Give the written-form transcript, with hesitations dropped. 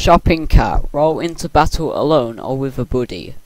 shopping cart, roll into battle alone or with a buddy.